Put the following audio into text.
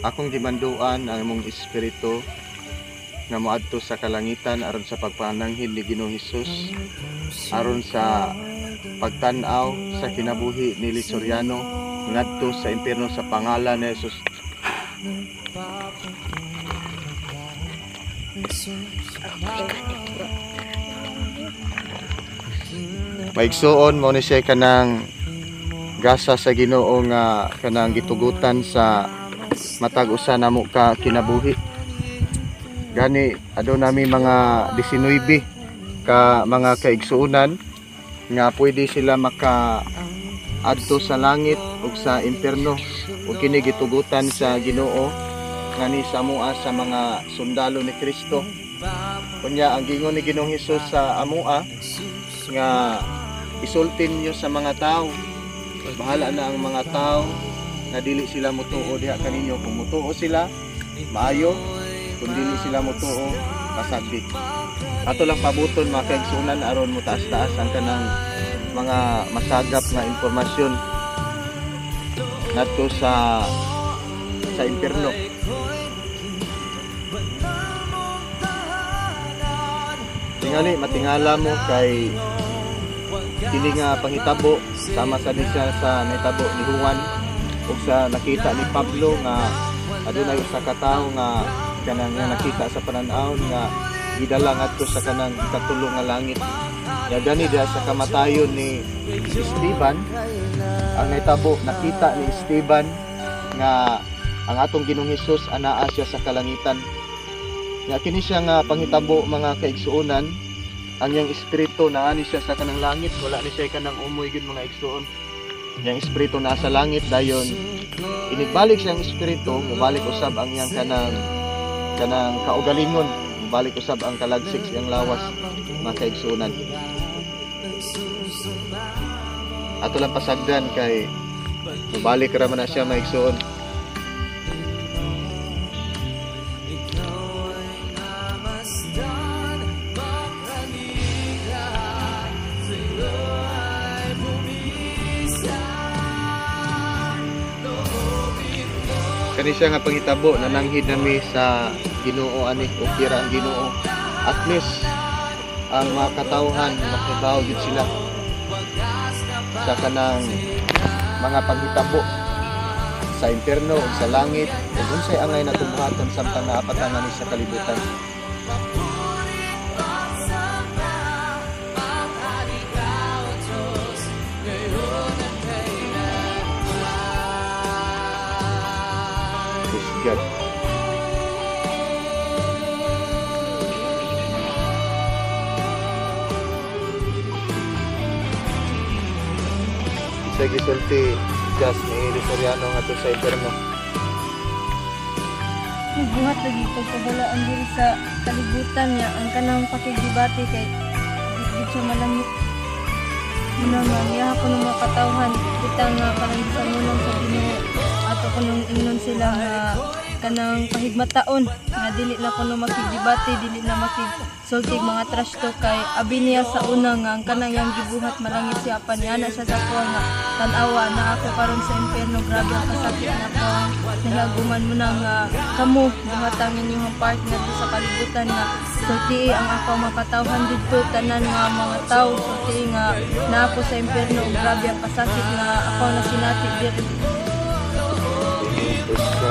Akong gimanduan ang imong espiritu nga moadto sa kalangitan aron sa pagpananghid ni Ginoong Hesus, aron sa pagtan-aw sa kinabuhi ni Lisoriano ngadto sa impierno sa pangalan ni Hesus. Maigsuon mo ni siya kanang gasa sa Ginoo nga kanang gitugutan sa matag usa namo ka kinabuhi. Gani adto nami mga 19 ka mga kaigsuonan nga pwede sila maka adto sa langit ug sa impierno ug kini gitugutan sa Ginoo ngani sa amoa sa mga sundalo ni Kristo. Kunya ang gingon ni Ginoong Hesus sa amoa nga isultin niyo sa mga tao. Bahala na ang mga tao na dili sila mutuo diha kaninyo. Kung mutuo sila, maayo. Kung dili sila mutuo, kasagdi. Ato lang pabuton mga kaigsuonan aron mo taas-taas ang kanang mga masagap nga impormasyon ngadto sa impierno. Tingali matingala mo kay kini nga panghitabo sama sa siya sa nahitabo ni Juan ug sa nakita ni Pablo nga adunay usa ka tawo nga kanang nakita sa pananaw nga gidala ngadto sa kanang ikatulong nga langit. Ya gani diha sa kamatayon ni Esteban ang nahitabo nakita ni Esteban nga ang atong Ginoong Hesus anaa siya sa kalangitan. Nga kini siya nga panghitabo mga kaigsuonan, ang yang espiritu naani siya sa kanang langit, wala ni siya kanang umoy gid mga igsuon. Yang espiritu nasa langit dayon inigbalik siyang espiritu, mubalik usab ang yang kanang kaugalingon, mubalik usab ang kalagsik siyang lawas mga kaigsuonan. Ato lang pasagdan kay mubalik ra man na siya mga igsuon. Kani siya nga panghitabo nananghid nami sa Ginoo ani ug kira ang Ginoo. At least ang mga katawhan makibaw gid sila sa kanang mga panghitabo sa impierno ug sa langit ug unsay angay natubuhaton samtang naapatan nami sa kalibutan. God. Isa gisulti jas ni Lisoriano nga to sa impierno. Buhat lagi pagkabalaan diri sa kalibutan niya ang kanang pakigibati kay di siya malamit. Muna nga niya ako ng mga katawhan kita nga kanang sa munang sa Ginoo ato ko nung ingnon sila nga kanang pahigmataon nga dili na kuno makigibati, dili na makigsultig mga trash talk kay abi niya sa una nga ang kanang yang gibuhat malangit siya pa niya na siya sa kuha nga tan-awa na ako karon sa impierno. Grabe ang kasakit na ko nilaguman mo na nga kamo buhatang inyong partner sa kalibutan nga sulti ang ako makatawhan dito tanan nga mga tao sulti nga na ako sa impierno. Grabe ang kasakit nga ako na sinati dito.